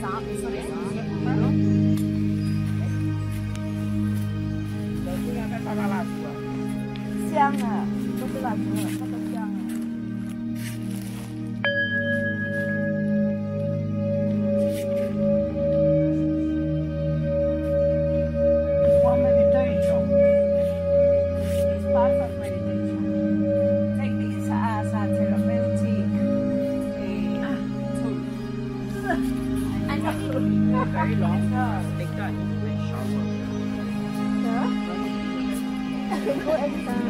香啊，不是蜡烛，那个香啊。 For meditation. It's part of meditation. Take this as a therapeutic tool. Very long. Take that in the shower. Yeah? I can go anytime.